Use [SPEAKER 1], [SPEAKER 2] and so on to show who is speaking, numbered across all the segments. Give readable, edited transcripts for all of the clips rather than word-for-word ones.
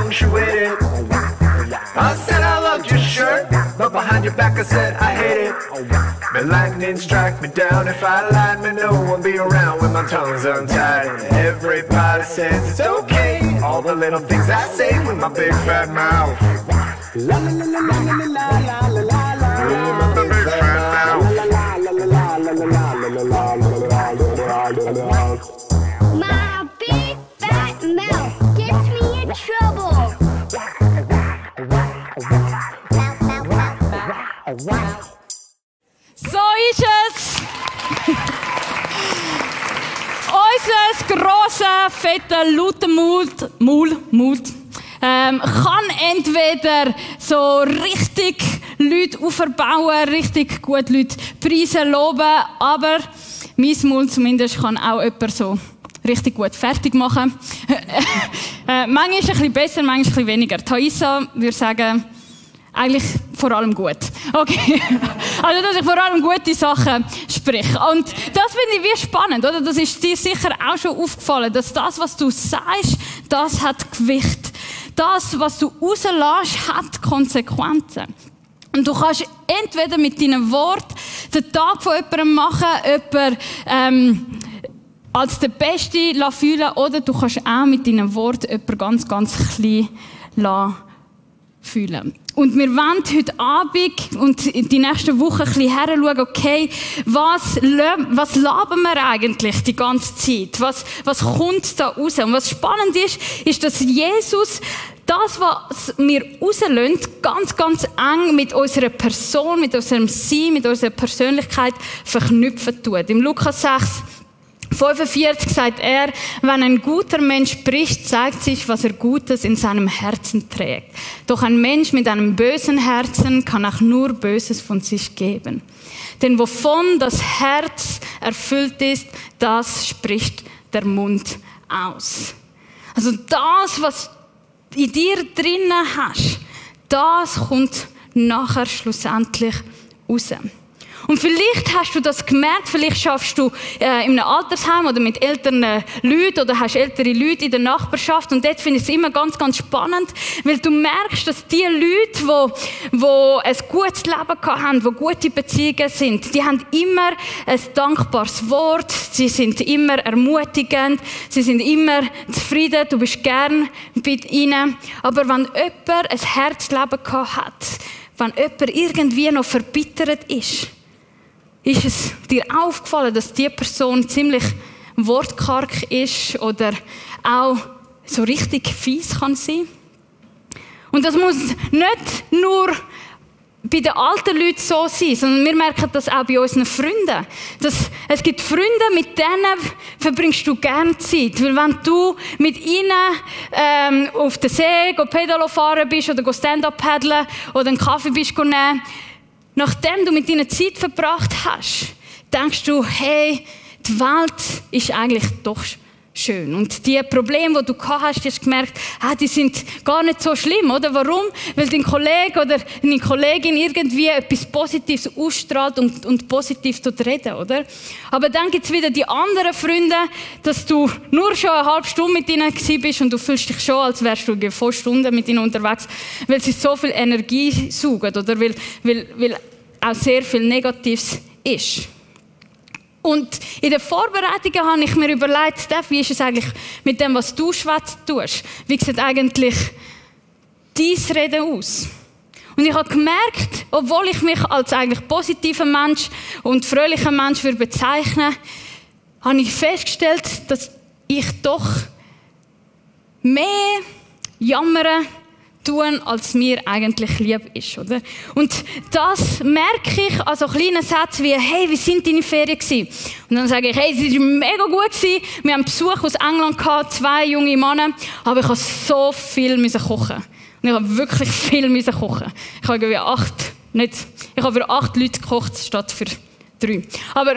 [SPEAKER 1] lunch, you ate it. I said I loved your shirt, but behind your back I said I hate it. The lightning strike me down, if I lied, me no one be around when my tongue's untied. Everybody says it's okay, all the little things I say with my big fat mouth. La la la la la la la la la la. My big fat mouth.
[SPEAKER 2] My big fat mouth gets me in trouble.
[SPEAKER 3] So ist es. Unser grosser, fetter, lauter Mund kann entweder so richtig Leute aufbauen, richtig gut Leute preisen, loben, aber mein Mund zumindest kann auch jemand so richtig gut fertig machen. Manchmal ein bisschen besser, manchmal ein bisschen weniger. Thaisa würde sagen, eigentlich vor allem gut. Okay. Also, dass ich vor allem gute Sachen spreche. Und das finde ich wie spannend, oder? Das ist dir sicher auch schon aufgefallen, dass das, was du sagst, das hat Gewicht. Das, was du rauslässt, hat Konsequenzen. Und du kannst entweder mit deinen Worten den Tag von jemandem machen, jemanden als der Beste fühlen, oder du kannst auch mit deinen Worten jemanden ganz, ganz klein fühlen. Und wir wollen heute Abend und die nächsten Wochen ein bisschen heranschauen, okay, was labern wir eigentlich die ganze Zeit? Was kommt da raus? Und was spannend ist, dass Jesus das, was wir rauslösen, ganz, ganz eng mit unserer Person, mit unserem Sein, mit unserer Persönlichkeit verknüpfen tut. Im Lukas 6, 45 sagt er, wenn ein guter Mensch spricht, zeigt sich, was er Gutes in seinem Herzen trägt. Doch ein Mensch mit einem bösen Herzen kann auch nur Böses von sich geben. Denn wovon das Herz erfüllt ist, das spricht der Mund aus. Also das, was in dir drinnen hast, das kommt nachher schlussendlich raus. Und vielleicht hast du das gemerkt, vielleicht schaffst du in einem Altersheim oder mit älteren Leuten oder hast ältere Leute in der Nachbarschaft und dort finde ich es immer ganz, ganz spannend, weil du merkst, dass die Leute, die ein gutes Leben haben, die gute Beziehungen sind, die haben immer ein dankbares Wort, sie sind immer ermutigend, sie sind immer zufrieden, du bist gern bei ihnen. Aber wenn jemand ein Herzleben hat, wenn jemand irgendwie noch verbittert ist es dir aufgefallen, dass die Person ziemlich wortkarg ist oder auch so richtig fies kann sein? Und das muss nicht nur bei den alten Leuten so sein, sondern wir merken das auch bei unseren Freunden. Es gibt Freunde, mit denen verbringst du gerne Zeit. Weil wenn du mit ihnen auf den See Pedalo fahren bist oder Stand-up paddeln oder einen Kaffee bist nehmen, nachdem du mit ihnen Zeit verbracht hast, denkst du, hey, die Welt ist eigentlich doch schön. Und die Probleme, die du gehabt hast, hast du gemerkt, die sind gar nicht so schlimm, oder? Warum? Weil dein Kollege oder deine Kollegin irgendwie etwas Positives ausstrahlt und positiv reden, oder? Aber dann gibt es wieder die anderen Freunde, dass du nur schon eine halbe Stunde mit ihnen bist und du fühlst dich schon, als wärst du 4 Stunden mit ihnen unterwegs, weil sie so viel Energie saugen, oder? Weil auch sehr viel Negatives ist. Und in den Vorbereitungen habe ich mir überlegt, Steph, wie ist es eigentlich mit dem, was du schwätzt tust? Wie sieht eigentlich dein Reden aus? Und ich habe gemerkt, obwohl ich mich als eigentlich positiver Mensch und fröhlicher Mensch bezeichne, habe ich festgestellt, dass ich doch mehr jammere tun, als mir eigentlich lieb ist, oder? Und das merke ich an so kleinen Sätzen wie, hey, wie sind deine Ferien gewesen? Und dann sage ich, hey, sie waren mega gut gewesen. Wir haben Besuch aus England gehabt, 2 junge Männer, aber ich habe so viel kochen. Und ich habe wirklich viel kochen. Ich habe für 8 Leute gekocht, statt für 3. Aber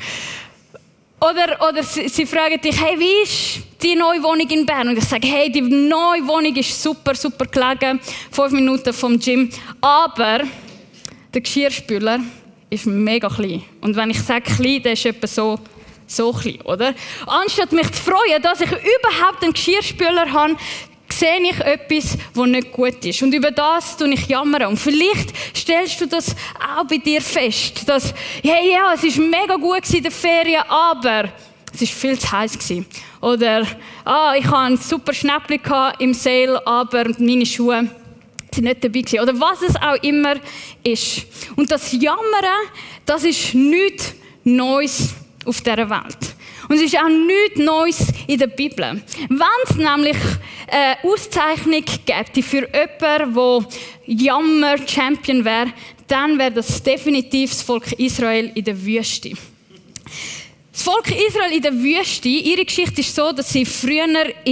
[SPEAKER 3] Oder sie fragen dich, hey, wie ist die neue Wohnung in Bern? Und ich sage, hey, die neue Wohnung ist super, super gelegen, 5 Minuten vom Gym. Aber der Geschirrspüler ist mega klein. Und wenn ich sage klein, dann ist etwa so klein, oder? Anstatt mich zu freuen, dass ich überhaupt einen Geschirrspüler habe, sehe ich etwas, was nicht gut ist. Und über das tue ich jammern. Und vielleicht stellst du das auch bei dir fest, dass, hey, ja, es war mega gut in der Ferien, aber es war viel zu heiß gewesen. Oder, ich hatte ein super Schnäppchen im Sale, aber meine Schuhe sind nicht dabei gewesen. Oder was es auch immer ist. Und das Jammern, das ist nichts Neues auf dieser Welt. Und es ist auch nichts Neues in der Bibel. Wenn es nämlich eine Auszeichnung gäbe für jemanden, der Jammer-Champion wäre, dann wäre das definitiv das Volk Israel in der Wüste. Das Volk Israel in der Wüste, ihre Geschichte ist so, dass sie früher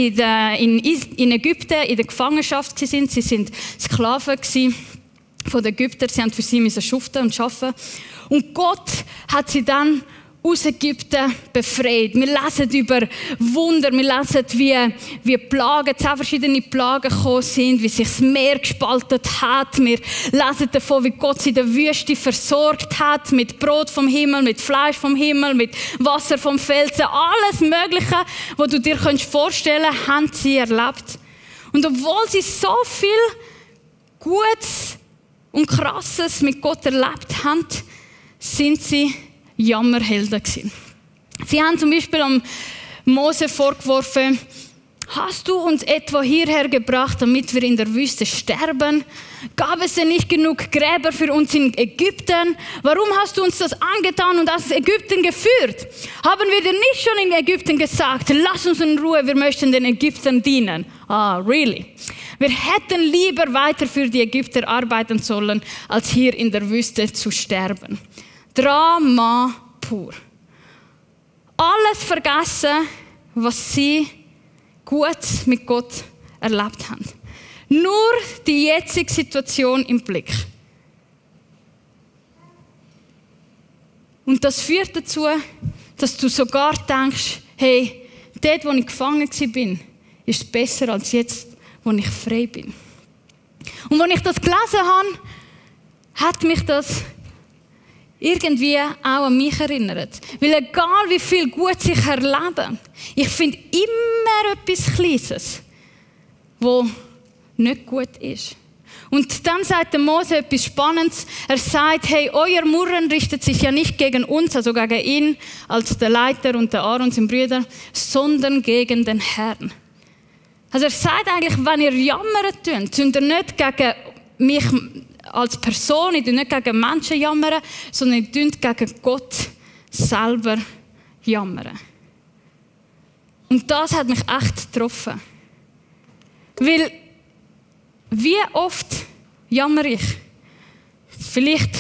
[SPEAKER 3] in Ägypten in der Gefangenschaft waren. Sie waren Sklaven von den Ägyptern. Sie mussten für sie schuften und arbeiten. Und Gott hat sie dann aus Ägypten befreit. Wir lesen über Wunder, wir lesen, wie Plagen, 10 verschiedene Plagen gekommen sind, wie sich das Meer gespalten hat. Wir lesen davon, wie Gott sie in der Wüste versorgt hat, mit Brot vom Himmel, mit Fleisch vom Himmel, mit Wasser vom Felsen. Alles Mögliche, was du dir vorstellen kannst, haben sie erlebt. Und obwohl sie so viel Gutes und Krasses mit Gott erlebt haben, sind sie Jammerhelden gewesen. Sie haben zum Beispiel am Mose vorgeworfen, hast du uns etwa hierher gebracht, damit wir in der Wüste sterben? Gab es denn nicht genug Gräber für uns in Ägypten? Warum hast du uns das angetan und aus Ägypten geführt? Haben wir dir nicht schon in Ägypten gesagt, lass uns in Ruhe, wir möchten den Ägyptern dienen? Really? Wir hätten lieber weiter für die Ägypter arbeiten sollen, als hier in der Wüste zu sterben. Drama pur. Alles vergessen, was sie gut mit Gott erlebt haben. Nur die jetzige Situation im Blick. Und das führt dazu, dass du sogar denkst, hey, dort, wo ich gefangen war, ist es besser als jetzt, wo ich frei bin. Und als ich das gelesen habe, hat mich das irgendwie auch an mich erinnert. Weil egal wie viel gut ich erlebe, ich finde immer etwas Kleines, das nicht gut ist. Und dann sagt der Mose etwas Spannendes. Er sagt, hey, euer Murren richtet sich ja nicht gegen uns, also gegen ihn als der Leiter und der Aaron, sein Brüder, sondern gegen den Herrn. Also er sagt eigentlich, wenn ihr jammern tut, tut ihr nicht gegen mich als Person, ich tue nicht gegen Menschen jammern, sondern ich tue gegen Gott selber jammern. Und das hat mich echt getroffen. Weil, wie oft jammere ich? Vielleicht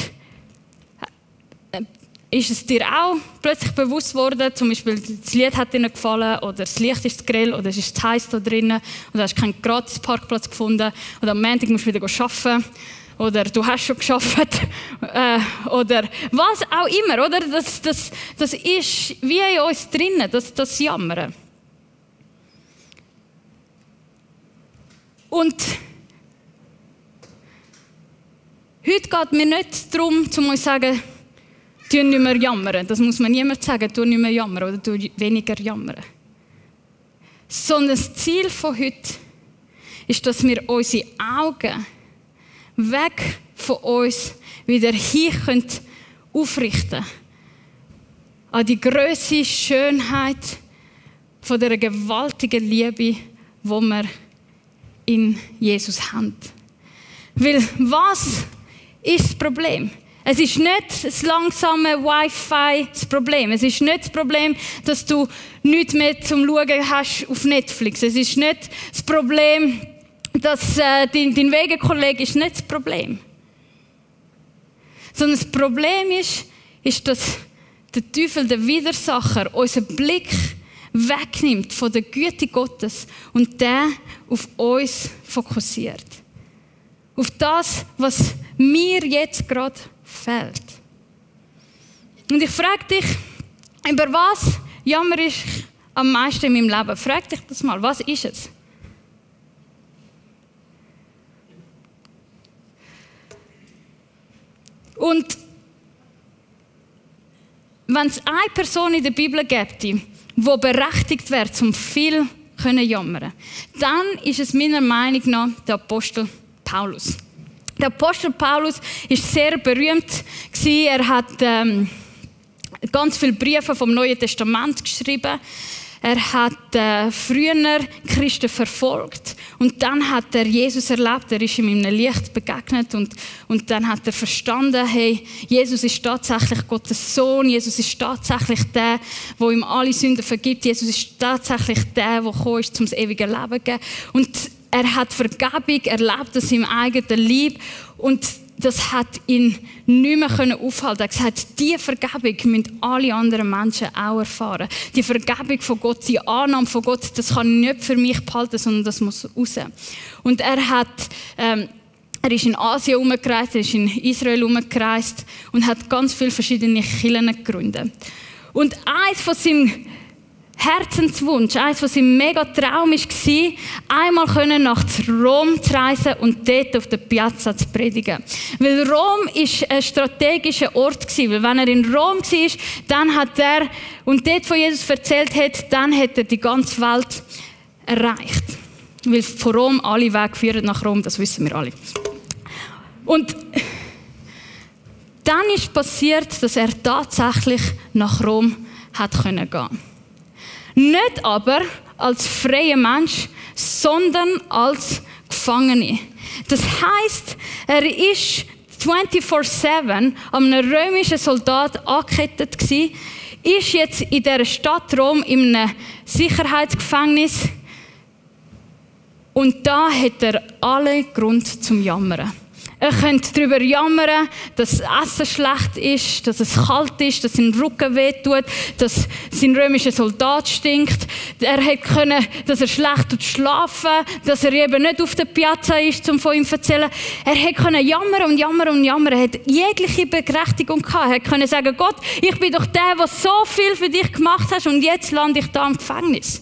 [SPEAKER 3] ist es dir auch plötzlich bewusst worden, zum Beispiel das Lied hat dir nicht gefallen oder das Licht ist zu grell oder es ist zu heiß da drinnen oder du hast keinen Gratis-Parkplatz gefunden oder am Montag musst du wieder arbeiten oder du hast schon gearbeitet oder was auch immer. Oder? Das ist wie in uns drinnen, das Jammern. Und heute geht mir nicht darum, um euch zu sagen, tu nicht mehr jammern. Das muss man niemand sagen, tu nicht mehr jammern oder tu weniger jammern. Sondern das Ziel von heute ist, dass wir unsere Augen weg von uns wieder hin können aufrichten an die grosse Schönheit von der gewaltigen Liebe, die wir in Jesus haben. Weil was ist das Problem? Es ist nicht das langsame Wi-Fi das Problem. Es ist nicht das Problem, dass du nichts mehr zum Schauen hast auf Netflix. Es ist nicht das Problem, dass dein Wegekollege ist nicht das Problem. Sondern das Problem ist, dass der Teufel, der Widersacher, unseren Blick wegnimmt von der Güte Gottes und der auf uns fokussiert. Auf das, was mir jetzt gerade fehlt. Und ich frage dich, über was jammere ich am meisten in meinem Leben? Frag dich das mal, was ist es? Und wenn es eine Person in der Bibel gibt, die berechtigt wäre, zum viel jammern. Dann ist es meiner Meinung nach der Apostel Paulus. Der Apostel Paulus ist sehr berühmt gewesen. Er hat ganz viele Briefe vom Neuen Testament geschrieben. Er hat früher Christen verfolgt und dann hat er Jesus erlebt. Er ist ihm in einem Licht begegnet und dann hat er verstanden, hey, Jesus ist tatsächlich Gottes Sohn. Jesus ist tatsächlich der, der ihm alle Sünden vergibt. Jesus ist tatsächlich der, der gekommen ist, um das ewige Leben zu geben. Und er hat Vergebung erlebt aus seinem eigenen Leib und das hat ihn nicht mehr aufhalten. Er hat gesagt, diese Vergebung müssen alle anderen Menschen auch erfahren. Die Vergebung von Gott, die Annahme von Gott, das kann ich nicht für mich behalten, sondern das muss raus. Und er ist in Asien herumgereist, er ist in Israel herumgereist und hat ganz viele verschiedene Kirchen gegründet. Und eins von seinem Herzenswunsch, eines von seinem Megatraum war, einmal nach Rom zu reisen und dort auf der Piazza zu predigen. Weil Rom war ein strategischer Ort gewesen, weil wenn er in Rom war, dann hat er, und dort von Jesus erzählt hat, dann hat er die ganze Welt erreicht. Weil von Rom alle Wege führen nach Rom, das wissen wir alle. Und dann ist passiert, dass er tatsächlich nach Rom hat gehen können. Nicht aber als freier Mensch, sondern als Gefangene. Das heisst, er ist 24/7 an einem römischen Soldat angekettet gewesen, ist jetzt in dieser Stadt Rom in einem Sicherheitsgefängnis und da hat er alle Grund zum Jammern. Er könnte darüber jammern, dass das Essen schlecht ist, dass es kalt ist, dass sein Rücken wehtut, dass sein römischer Soldat stinkt. Er hätte können, dass er schlecht schlafen, dass er eben nicht auf der Piazza ist, um von ihm zu erzählen. Er hätte können jammern und jammern und jammern. Er hätte jegliche Berechtigung gehabt. Er hätte können sagen, Gott, ich bin doch der, der so viel für dich gemacht hat und jetzt lande ich da im Gefängnis.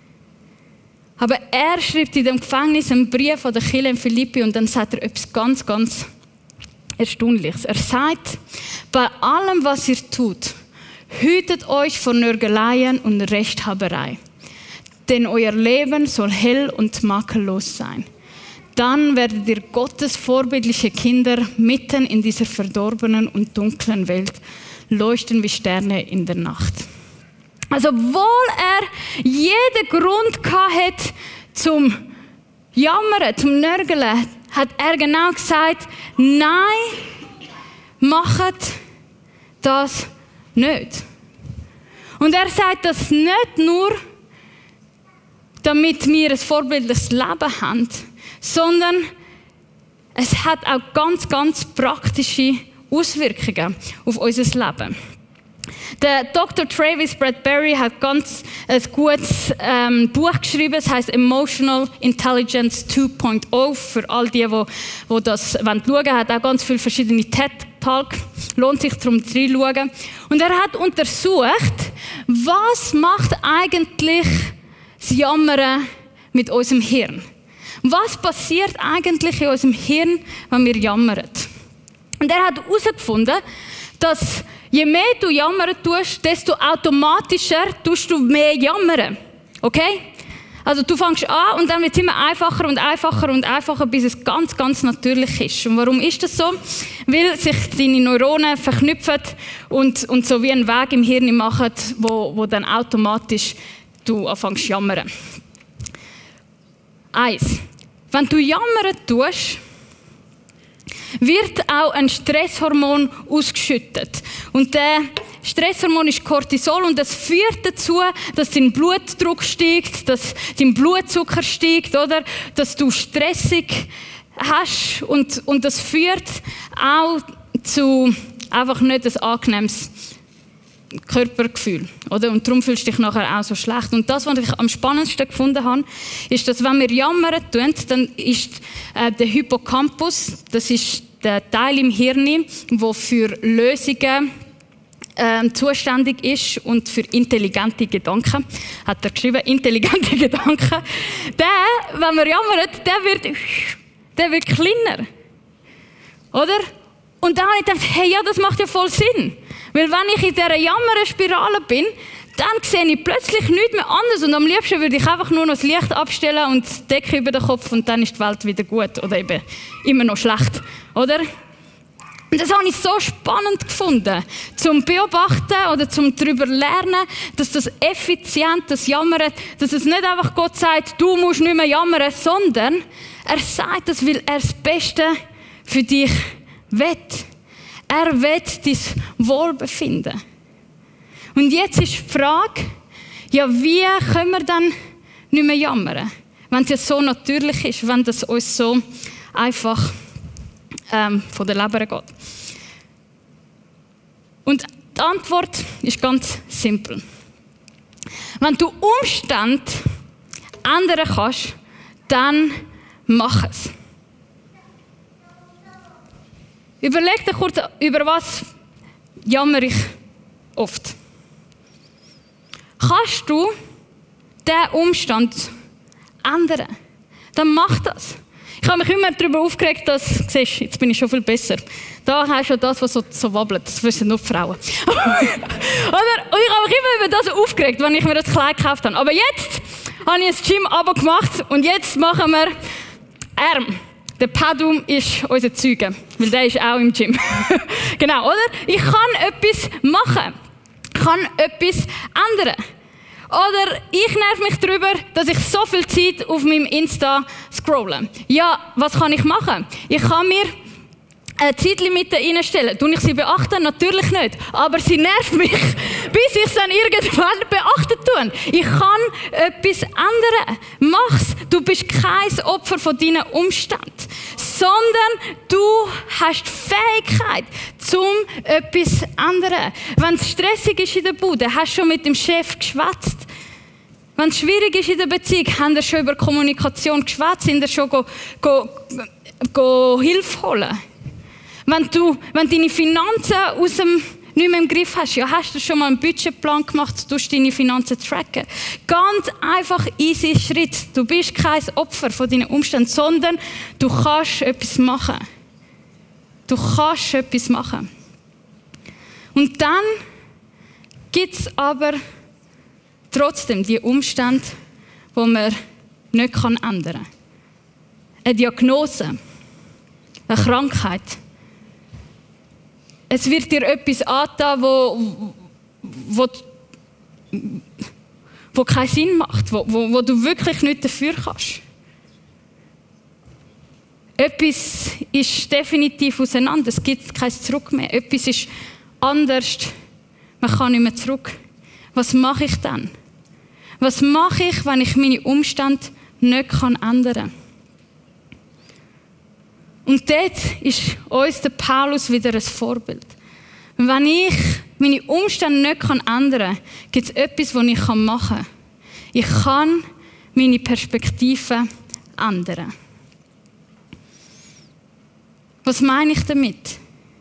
[SPEAKER 3] Aber er schreibt in dem Gefängnis einen Brief an die Kirche in Philippi und dann sagt er etwas ganz, ganz Erstaunliches. Er sagt, bei allem, was ihr tut, hütet euch vor Nörgeleien und Rechthaberei. Denn euer Leben soll hell und makellos sein. Dann werdet ihr Gottes vorbildliche Kinder mitten in dieser verdorbenen und dunklen Welt leuchten wie Sterne in der Nacht. Also, obwohl er jeden Grund hatte zum Jammern, zum Nörgeln, hat er genau gesagt, nein, macht das nicht. Und er sagt das nicht nur, damit wir ein vorbildliches Leben haben, sondern es hat auch ganz, ganz praktische Auswirkungen auf unser Leben. Der Dr. Travis Bradbury hat ganz ein gutes Buch geschrieben, es heißt Emotional Intelligence 2.0. Für all die das schauen wollen, hat auch ganz viele verschiedene TED-Talks. Lohnt sich darum reinschauen. Und er hat untersucht, was macht eigentlich das Jammern mit unserem Hirn? Was passiert eigentlich in unserem Hirn, wenn wir jammern? Und er hat herausgefunden, dass je mehr du jammern tust, desto automatischer tust du mehr jammern. Okay? Also du fängst an und dann wird es immer einfacher und einfacher und einfacher, bis es ganz, ganz natürlich ist. Und warum ist das so? Weil sich deine Neuronen verknüpfen und so wie einen Weg im Hirn machen, wo dann automatisch du anfängst zu jammern. Eins. Wenn du jammern tust, wird auch ein Stresshormon ausgeschüttet. Und der Stresshormon ist Cortisol und das führt dazu, dass dein Blutdruck steigt, dass dein Blutzucker steigt, oder? Dass du stressig hast und das führt auch zu einfach nicht ein angenehmes Körpergefühl, oder? Und darum fühlst du dich nachher auch so schlecht. Und das, was ich am spannendsten gefunden habe, ist, dass wenn wir jammern tun, dann ist der Hippocampus, das ist der Teil im Hirn, der für Lösungen zuständig ist und für intelligente Gedanken, hat er geschrieben, intelligente Gedanken. Der, wenn wir jammern, der wird kleiner. Oder? Und dann habe ich gedacht, hey, ja, das macht ja voll Sinn. Weil wenn ich in dieser Jammerspirale bin, dann sehe ich plötzlich nichts mehr anders und am liebsten würde ich einfach nur noch das Licht abstellen und die Decke über den Kopf und dann ist die Welt wieder gut oder eben immer noch schlecht, oder? Und das habe ich so spannend gefunden, zum Beobachten oder zum darüber lernen, dass das effizient, das Jammern, dass es nicht einfach Gott sagt, du musst nicht mehr jammern, sondern er sagt das, weil er das Beste für dich will. Er will dein Wohlbefinden. Und jetzt ist die Frage, ja, wie können wir dann nicht mehr jammern? Wenn es ja so natürlich ist, wenn das uns so einfach von der Leber geht. Und die Antwort ist ganz simpel. Wenn du Umstände ändern kannst, dann mach es. Überleg dir kurz, über was jammer ich oft. Kannst du diesen Umstand ändern? Dann mach das. Ich habe mich immer darüber aufgeregt, dass, siehst, jetzt bin ich schon viel besser. Da hast du das, was so wabbelt. Das wissen nur die Frauen. Und ich habe mich immer über das aufgeregt, wenn ich mir das Kleid gekauft habe. Aber jetzt habe ich ein Gym-Abo gemacht und jetzt machen wir Arm. Der Padum ist unser Zeuge, weil der ist auch im Gym. Genau, oder? Ich kann etwas machen. Ich kann etwas ändern. Oder ich nerv mich darüber, dass ich so viel Zeit auf meinem Insta scrolle. Ja, was kann ich machen? Ich kann mir eine Zeitlimite einstellen. Tue ich sie beachten? Natürlich nicht. Aber sie nervt mich, bis ich es dann irgendwann beachten tue. Ich kann etwas ändern. Mach's. Du bist kein Opfer von deinen Umständen. Sondern du hast die Fähigkeit, zum etwas zu ändern. Wenn es stressig ist in der Bude, hast du schon mit dem Chef geschwätzt. Wenn es schwierig ist in der Beziehung, haben wir schon über Kommunikation geschwätzt, sind wir schon Hilfe holen. Wenn deine Finanzen nicht mehr im Griff hast, ja, hast du schon mal einen Budgetplan gemacht, du musst deine Finanzen tracken. Ganz einfach, easy Schritt. Du bist kein Opfer von deinen Umständen, sondern du kannst etwas machen. Du kannst etwas machen. Und dann gibt es aber trotzdem die Umstände, die man nicht ändern kann. Eine Diagnose, eine Krankheit. Es wird dir etwas angetan, wo keinen Sinn macht, wo du wirklich nicht dafür kannst. Etwas ist definitiv auseinander, es gibt kein Zurück mehr. Etwas ist anders, man kann nicht mehr zurück. Was mache ich dann? Was mache ich, wenn ich meine Umstände nicht ändern kann? Und dort ist uns der Paulus wieder ein Vorbild. Wenn ich meine Umstände nicht ändern kann, gibt es etwas, was ich machen kann. Ich kann meine Perspektive ändern. Was meine ich damit?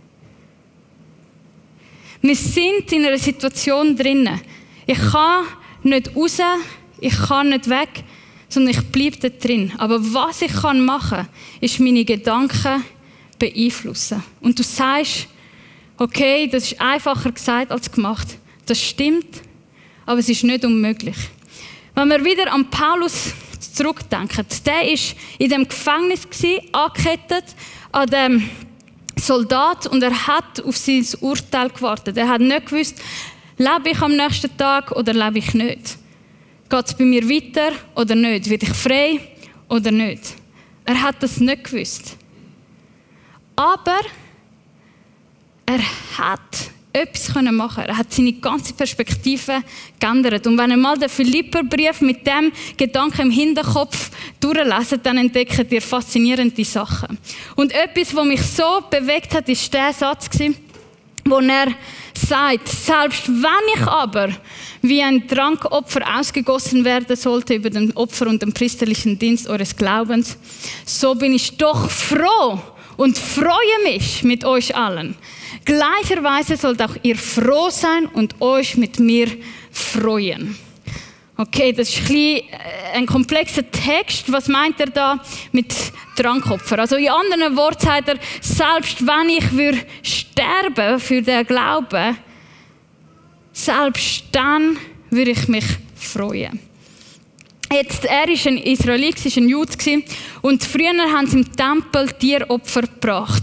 [SPEAKER 3] Wir sind in einer Situation drinnen. Ich kann nicht raus, ich kann nicht weg, sondern ich bleibe da drin. Aber was ich machen kann, ist meine Gedanken beeinflussen. Und du sagst, okay, das ist einfacher gesagt als gemacht. Das stimmt, aber es ist nicht unmöglich. Wenn wir wieder an Paulus zurückdenken, der war in dem Gefängnis, angekettet an dem Soldat und er hat auf sein Urteil gewartet. Er hat nicht gewusst, lebe ich am nächsten Tag oder lebe ich nicht. Geht es bei mir weiter oder nicht? Werde ich frei oder nicht? Er hat das nicht gewusst. Aber er hat etwas machen können. Er hat seine ganze Perspektive geändert. Und wenn ihr mal den Philipperbrief mit dem Gedanken im Hinterkopf durchlesen, dann entdeckt ihr faszinierende Sachen. Und etwas, was mich so bewegt hat, ist der Satz, wo er sagt, selbst wenn ich aber wie ein Trankopfer ausgegossen werden sollte über den Opfer und den priesterlichen Dienst eures Glaubens, so bin ich doch froh und freue mich mit euch allen. Gleicherweise sollt auch ihr froh sein und euch mit mir freuen. Okay, das ist ein komplexer Text. Was meint er da mit Trankopfer? Also in anderen Worten sagt er, selbst wenn ich sterben für den Glauben, selbst dann würde ich mich freuen. Jetzt, er war ein Israelit, war ein Jude und früher haben sie im Tempel Tieropfer gebracht,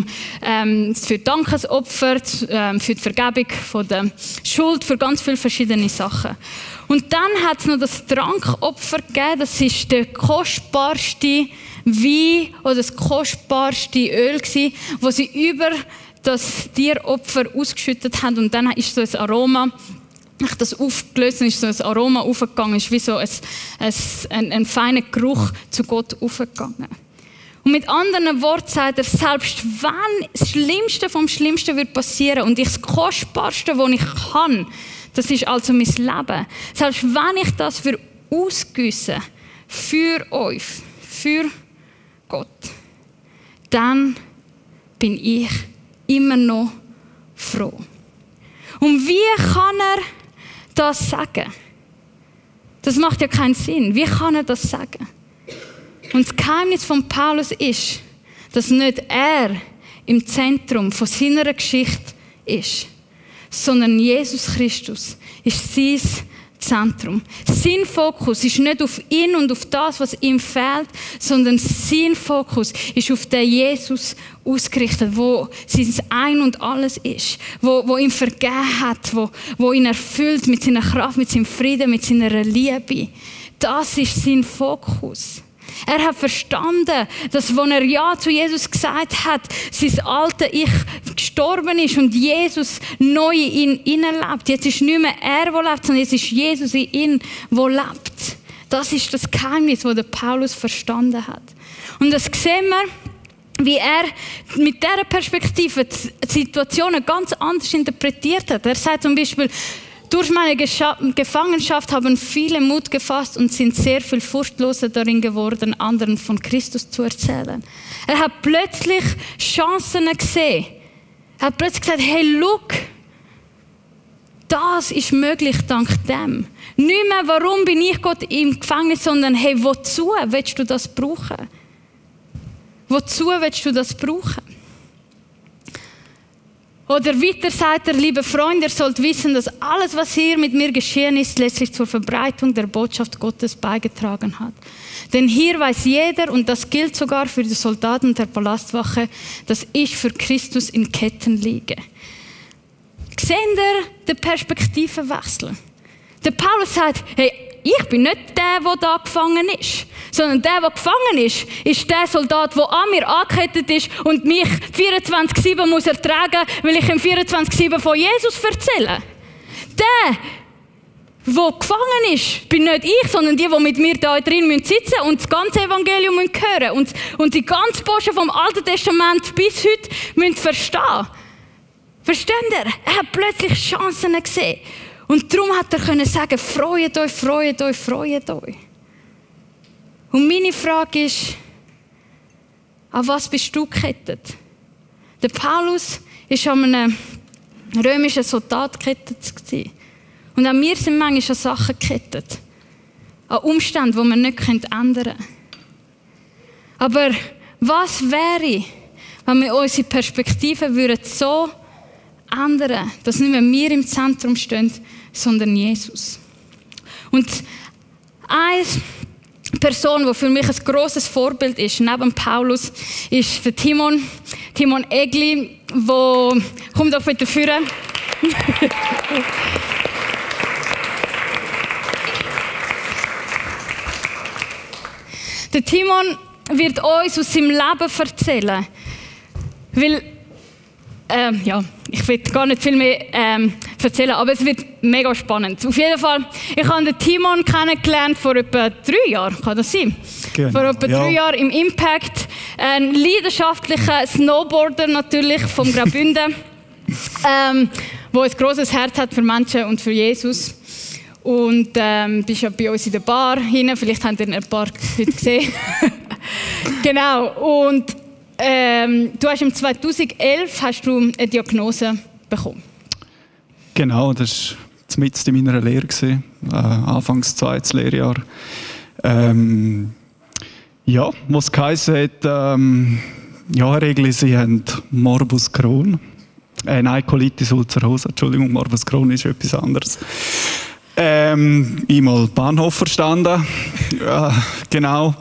[SPEAKER 3] für Dankesopfer, für die Vergebung von der Schuld, für ganz viele verschiedene Sachen. Und dann hat es noch das Trankopfer gegeben, das ist der kostbarste Wein oder das kostbarste Öl gewesen, das sie über das Tieropfer ausgeschüttet haben und dann ist so ein Aroma, ich das aufgelöst und ist so ein Aroma aufgegangen, ist wie so ein feiner Geruch zu Gott aufgegangen. Und mit anderen Worten sagt er, selbst wenn das Schlimmste vom Schlimmsten wird passieren und ich das Kostbarste, was ich kann, das ist also mein Leben, selbst wenn ich das ausgieße für euch, für Gott, dann bin ich immer noch froh. Und wie kann er das sagen? Das macht ja keinen Sinn. Wie kann er das sagen? Und das Geheimnis von Paulus ist, dass nicht er im Zentrum von seiner Geschichte ist, sondern Jesus Christus ist sein Zentrum. Sein Fokus ist nicht auf ihn und auf das, was ihm fehlt, sondern sein Fokus ist auf den Jesus ausgerichtet, wo sein Ein und Alles ist, wo ihm vergeben hat, wo ihn erfüllt mit seiner Kraft, mit seinem Frieden, mit seiner Liebe. Das ist sein Fokus. Er hat verstanden, dass, als er Ja zu Jesus gesagt hat, sein alte Ich gestorben ist und Jesus neu in ihn lebt. Jetzt ist nicht mehr er, der lebt, sondern jetzt ist Jesus in ihm, der lebt. Das ist das Geheimnis, das der Paulus verstanden hat. Und das sehen wir, wie er mit dieser Perspektive die Situationen ganz anders interpretiert hat. Er sagt zum Beispiel, durch meine Gefangenschaft haben viele Mut gefasst und sind sehr viel furchtloser darin geworden, anderen von Christus zu erzählen. Er hat plötzlich Chancen gesehen. Er hat plötzlich gesagt, hey, look, das ist möglich dank dem. Nicht mehr, warum bin ich Gott im Gefängnis, sondern hey, wozu willst du das brauchen? Wozu willst du das brauchen? Oder weiter sagt er, liebe Freunde, ihr sollt wissen, dass alles, was hier mit mir geschehen ist, letztlich zur Verbreitung der Botschaft Gottes beigetragen hat. Denn hier weiß jeder, und das gilt sogar für die Soldaten der Palastwache, dass ich für Christus in Ketten liege. Seht ihr den Perspektivenwechsel? Der Paulus sagt, hey, ich bin nicht der da gefangen ist, sondern der gefangen ist der Soldat, der an mir angekettet ist und mich 24/7 muss ertragen, weil ich ihm 24/7 von Jesus erzähle. Der gefangen ist, bin nicht ich, sondern die mit mir da drin sitzen müssen und das ganze Evangelium hören und die ganze Botschaft vom Alten Testament bis heute müssen verstehen. Versteht ihr? Er hat plötzlich Chancen gesehen. Und darum hat er können sagen, freut euch, freut euch, freut euch. Und meine Frage ist, an was bist du gekettet? Der Paulus war an einem römischen Soldat gekettet. Und auch wir sind manchmal an Sachen gekettet. An Umständen, die wir nicht ändern können. Aber was wäre, wenn wir unsere Perspektive so ändern würden, dass nicht mehr wir im Zentrum stehen, sondern Jesus. Und eine Person, die für mich ein grosses Vorbild ist, neben Paulus, ist der Timon Egli, der kommt auch bitte führen. Der Timon wird uns aus seinem Leben erzählen, weil ich will gar nicht viel mehr erzählen, aber es wird mega spannend. Auf jeden Fall, ich habe den Timon kennengelernt vor etwa 3 Jahren, kann das sein? Genau, vor etwa 3 Jahren im Impact. Ein leidenschaftlicher Snowboarder natürlich vom Graubünden, der ein grosses Herz hat für Menschen und für Jesus. Und bist ja bei uns in der Bar hinten, vielleicht habt ihr ein paar heute gesehen. Genau, und du hast im 2011 eine Diagnose bekommen.
[SPEAKER 4] Genau, das war mitten in meiner Lehre, anfangs 2. Lehrjahr. Was geheißen hat, Herr Egli, Sie haben Morbus Crohn. Nein, Colitis ulcerosa, Entschuldigung, Morbus Crohn ist etwas anderes. Einmal Bahnhof verstanden. Genau.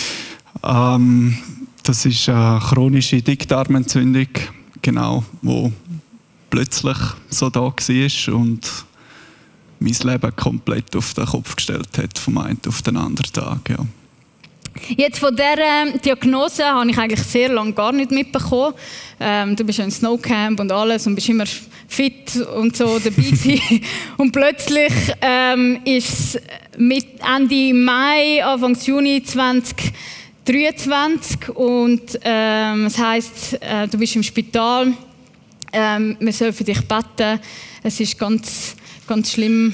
[SPEAKER 4] Das ist eine chronische Dickdarmentzündung, genau, wo plötzlich so da war und mein Leben komplett auf den Kopf gestellt hat, vom einen auf den anderen Tag. Ja.
[SPEAKER 3] Jetzt von dieser Diagnose habe ich eigentlich sehr lange gar nicht mitbekommen. Du bist ja im Snowcamp und alles und bist immer fit und so dabei gewesen. Und plötzlich ist es mit Ende Mai, Anfang Juni 2023 und das heisst, du bist im Spital. Wir sollen für dich beten. Es ist ganz, ganz schlimm.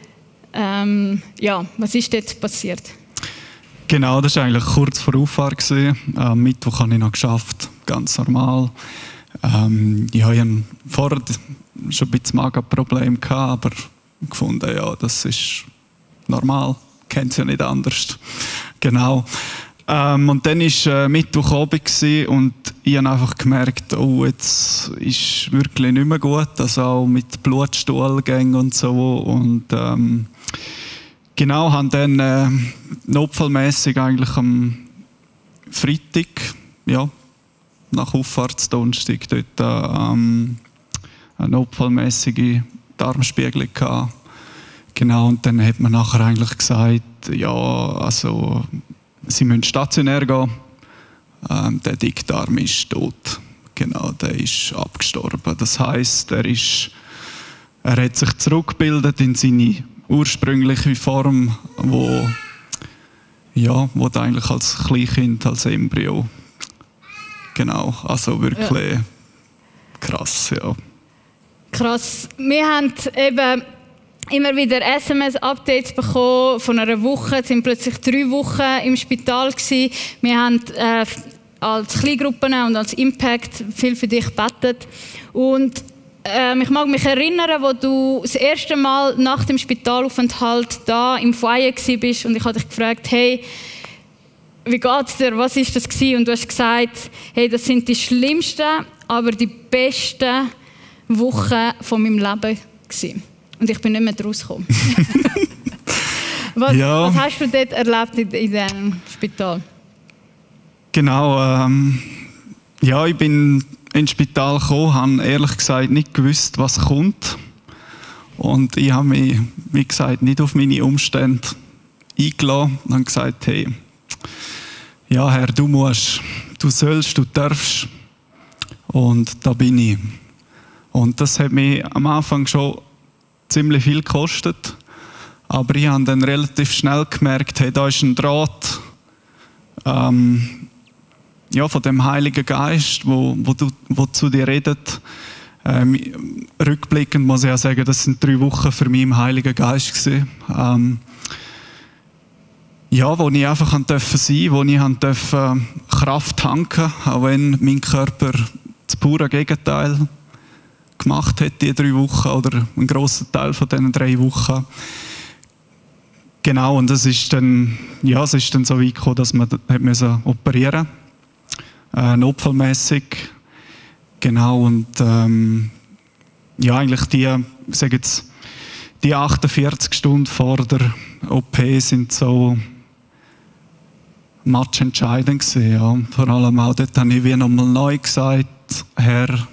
[SPEAKER 3] Ja, was ist dort passiert?
[SPEAKER 4] Genau, das war eigentlich kurz vor Auffahrt. Am Mittwoch habe ich noch geschafft, ganz normal. Ich hatte vorher schon ein bisschen Magenprobleme, aber gefunden, ja, das ist normal, kennt es ja nicht anders. Genau. Und dann war Mittwochabend und ich habe einfach gemerkt, oh, jetzt ist wirklich nicht mehr gut, also auch mit Blutstuhlgängen und so. Und genau, haben dann notfallmässig eigentlich am Freitag, ja, nach Auffahrtsdonnerstag dort eine notfallmäßige Darmspiegelung gehabt. Genau, und dann hat man nachher eigentlich gesagt, ja, also sie müssen stationär gehen. Der Dickdarm ist tot. Genau, der ist abgestorben. Das heisst, er hat sich zurückgebildet in seine ursprüngliche Form, wo du eigentlich als Kleinkind, als Embryo. Genau, also wirklich krass, ja.
[SPEAKER 3] Krass. Wir haben eben immer wieder SMS-Updates bekommen. Von einer Woche sind plötzlich 3 Wochen im Spital gewesen. Wir haben als Kleingruppen und als Impact viel für dich gebetet. Und ich mag mich erinnern, wo du das erste Mal nach dem Spitalaufenthalt da im Foyer warst und ich habe dich gefragt, hey, wie geht's dir? Was ist das gewesen? Und du hast gesagt, hey, das sind die schlimmsten, aber die besten Wochen von meinem Leben gewesen. Und ich bin nicht mehr rausgekommen. Was hast du dort erlebt in diesem Spital?
[SPEAKER 4] Genau, ja, ich bin ins Spital gekommen, habe ehrlich gesagt nicht gewusst, was kommt. Und ich habe mich, wie gesagt, nicht auf meine Umstände eingeladen und habe gesagt, hey, ja Herr, du musst, du sollst, du darfst. Und da bin ich. Und das hat mich am Anfang schon ziemlich viel gekostet. Aber ich habe dann relativ schnell gemerkt, hey, da ist ein Draht von dem Heiligen Geist, wo zu dir redet. Rückblickend muss ich auch sagen, das sind 3 Wochen für mich im Heiligen Geist gewesen. Wo ich einfach sein durfte, wo ich Kraft tanken, auch wenn mein Körper das pure Gegenteil gemacht hat, die 3 Wochen oder einen grossen Teil von diesen 3 Wochen. Genau, und es ist dann so weit gekommen, dass man operieren musste, notfallmässig. Genau, und eigentlich die 48 Stunden vor der OP sind so matchentscheidend gewesen, ja. Vor allem auch dort habe ich wie nochmal neu gesagt, Herr,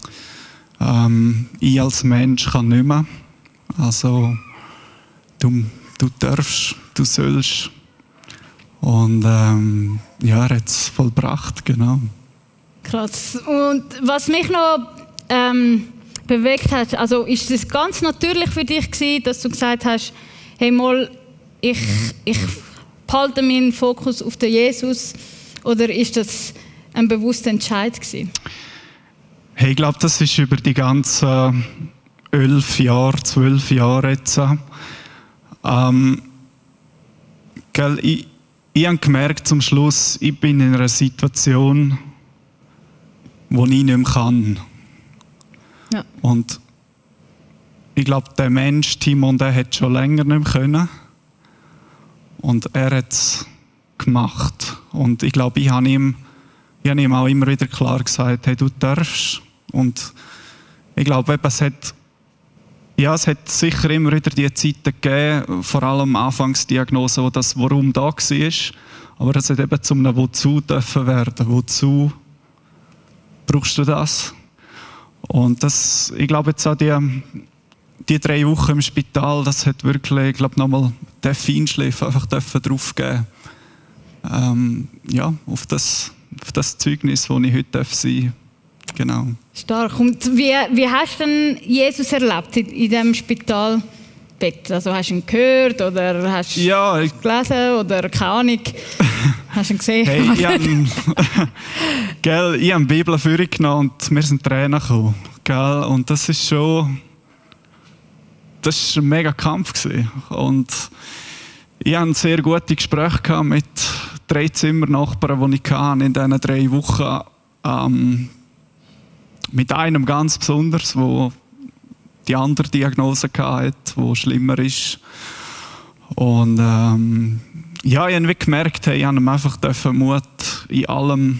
[SPEAKER 4] ich als Mensch kann nicht mehr. Also, du darfst, du sollst. Und er hat es vollbracht, genau.
[SPEAKER 3] Krass. Und was mich noch bewegt hat, also ist es ganz natürlich für dich gewesen, dass du gesagt hast, hey mal, ich behalte meinen Fokus auf den Jesus, oder ist das ein bewusster Entscheid gewesen?
[SPEAKER 4] Hey, ich glaube, das ist über die ganzen 12 Jahre jetzt. Ich habe gemerkt zum Schluss, ich bin in einer Situation, wo ich nicht mehr kann.
[SPEAKER 3] Ja.
[SPEAKER 4] Und ich glaube, der Mensch, Timon, der hat schon länger nicht mehr können. Und er hat es gemacht. Und ich glaube, ich habe ihm auch immer wieder klar gesagt, hey, du darfst. Und ich glaube, es hat Ja, es hat sicher immer wieder die Zeiten gegeben, vor allem Anfangsdiagnose, wo das Warum da war. Aber es hat eben zu einem Wozu dürfen werden. Wozu brauchst du das? Und das, ich glaube jetzt auch die 3 Wochen im Spital, das hat wirklich, ich glaube, nochmal den Feinschliff einfach drauf geben. Ja, auf das Zeugnis, das ich heute sein darf. Genau.
[SPEAKER 3] Stark. Und wie hast du denn Jesus erlebt in diesem Spitalbett? Also hast du ihn gehört oder hast du ihn gelesen oder keine Ahnung? Hast du ihn gesehen?
[SPEAKER 4] Hey, ich habe die Bibel vorgenommen und wir sind Tränen gekommen. Gell? Und das war ein mega Kampf gewesen. Und ich hatte sehr gute Gespräche mit 3 Zimmernachbarn, die ich in diesen 3 Wochen mit einem ganz besonders, der die andere Diagnose hatte, die schlimmer ist. Und ich habe gemerkt, ich habe ihm einfach Mut in allem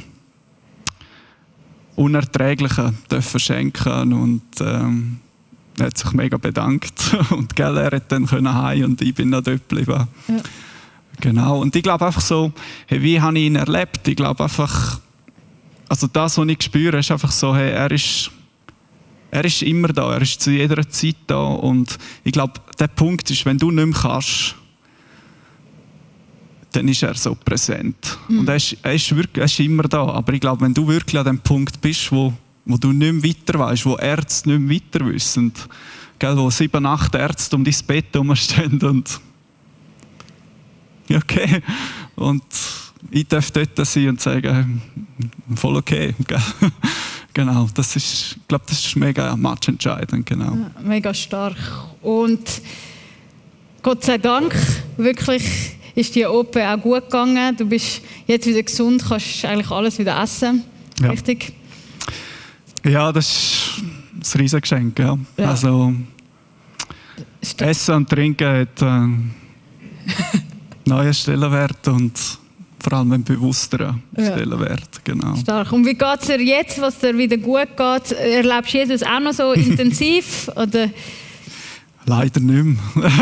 [SPEAKER 4] Unerträglichen schenken und er hat sich mega bedankt. Und er hat dann heim und ich bin noch dort geblieben. Ja. Genau. Und ich glaube einfach so, hey, wie habe ich ihn erlebt? Ich glaube einfach, also das, was ich spüre, ist einfach so, hey, er ist immer da, er ist zu jeder Zeit da. Und ich glaube, der Punkt ist, wenn du nicht mehr kannst, dann ist er so präsent. Und er ist immer da. Aber ich glaube, wenn du wirklich an dem Punkt bist, wo du nicht mehr weiter weißt, wo Ärzte nicht mehr weiter wissen, gell, wo 7, 8 Ärzte um dein Bett herumstehen und okay. Und ich darf dort sein und sagen, voll okay. Genau, das ist, ich glaube, das ist mega matchentscheidend. Genau.
[SPEAKER 3] Ja, mega stark. Und Gott sei Dank, wirklich ist die OP auch gut gegangen. Du bist jetzt wieder gesund, kannst eigentlich alles wieder essen. Ja. Richtig?
[SPEAKER 4] Ja, das ist ein Riesengeschenk. Ja. Ja. Also, Essen und Trinken hat einen neuen Stellenwert und vor allem einen bewussteren Stellenwert. Genau.
[SPEAKER 3] Stark. Und wie geht es dir jetzt, was dir wieder gut geht? Erlebst du Jesus auch noch so intensiv? Oder?
[SPEAKER 4] Leider nicht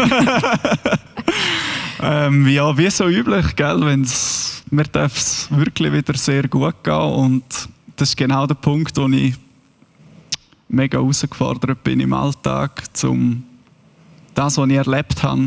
[SPEAKER 4] mehr. Ja, wie so üblich, gell? Mir darf es wirklich wieder sehr gut gehen. Und das ist genau der Punkt, wo ich mega herausgefordert bin im Alltag, um das, was ich erlebt habe.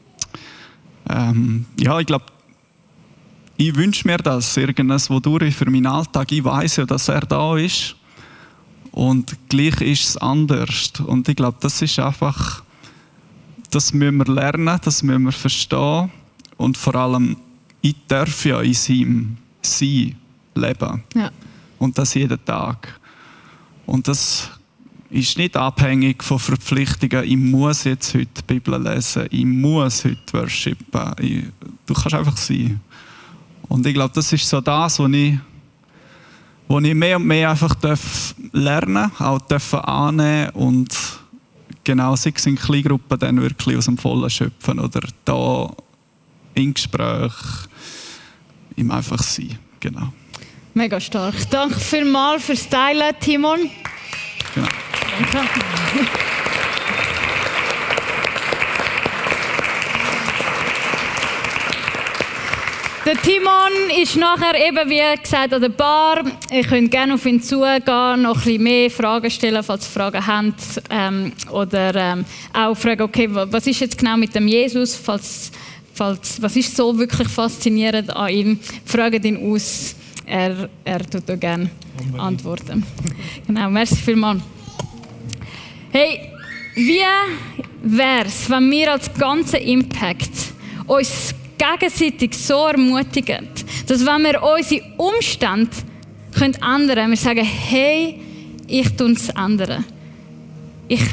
[SPEAKER 4] Ja, ich glaube, ich wünsche mir das, irgendwas, wodurch für meinen Alltag, ich weiss ja, dass er da ist und gleich ist es anders. Und ich glaube, das ist einfach, das müssen wir lernen, das müssen wir verstehen und vor allem, ich darf ja in seinem Sein leben. Ja. Und das jeden Tag. Und das ist nicht abhängig von Verpflichtungen, ich muss jetzt heute die Bibel lesen, ich muss heute worshipen. Du kannst einfach sein. Und ich glaube, das ist so das, was ich mehr und mehr einfach lernen darf, auch annehmen und genau, sei es in Kleingruppen dann wirklich aus dem Vollen schöpfen oder da im Gespräch im einfach sein. Genau.
[SPEAKER 3] Mega stark. Danke vielmals fürs Teilen, Timon.
[SPEAKER 4] Genau.
[SPEAKER 3] Danke. Der Timon ist nachher eben, wie gesagt, an der Bar. Ihr könnt gerne auf ihn zugehen, noch ein bisschen mehr Fragen stellen, falls ihr Fragen habt. Oder auch fragen, okay, was ist jetzt genau mit dem Jesus? Was ist so wirklich faszinierend an ihm? Fragt ihn aus. Er tut auch gerne antworten. Genau, merci vielmals. Hey, wie wäre es, wenn wir als ganzer Impact uns gegenseitig so ermutigen, dass wenn wir unsere Umstände ändern können, wir sagen, hey, ich tue es ändern. Ich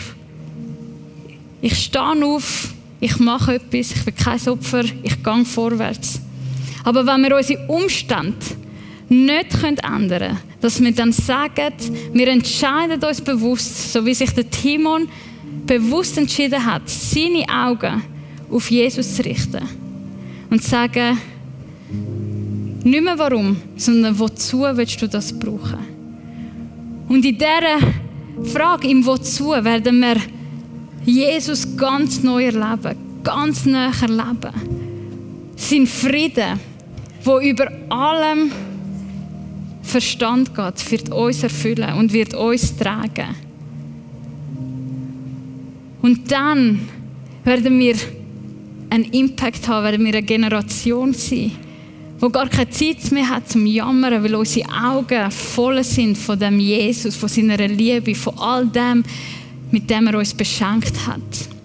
[SPEAKER 3] stehe auf, ich mache etwas, ich bin kein Opfer, ich gehe vorwärts. Aber wenn wir unsere Umstände nicht ändern können, dass wir dann sagen, wir entscheiden uns bewusst, so wie sich der Timon bewusst entschieden hat, seine Augen auf Jesus zu richten. Und sagen, nicht mehr warum, sondern wozu willst du das brauchen? Und in dieser Frage, im Wozu, werden wir Jesus ganz neu erleben, ganz näher erleben. Sein Frieden, der über allem Verstand geht, wird uns erfüllen und wird uns tragen. Und dann werden wir einen Impact haben, werden wir eine Generation sein, die gar keine Zeit mehr hat zum Jammern, weil unsere Augen voll sind von dem Jesus, von seiner Liebe, von all dem, mit dem er uns beschenkt hat.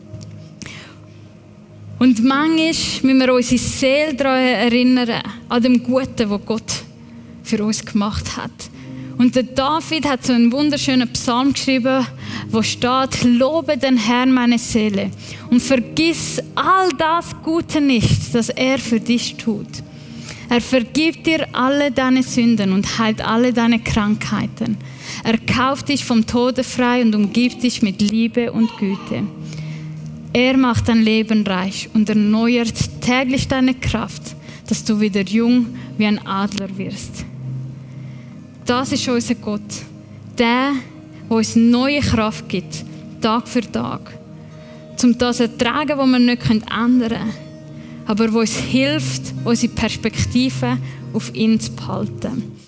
[SPEAKER 3] Und manchmal müssen wir unsere Seele daran erinnern, an dem Guten, was Gott für uns gemacht hat. Und der David hat so einen wunderschönen Psalm geschrieben, wo steht: Lobe den Herrn, meine Seele, und vergiss all das Gute nicht, das er für dich tut. Er vergibt dir alle deine Sünden und heilt alle deine Krankheiten. Er kauft dich vom Tode frei und umgibt dich mit Liebe und Güte. Er macht dein Leben reich und erneuert täglich deine Kraft, dass du wieder jung wie ein Adler wirst. Das ist unser Gott, der uns neue Kraft gibt, Tag für Tag, um das zu ertragen, was wir nicht ändern können, aber was uns hilft, unsere Perspektive auf ihn zu behalten.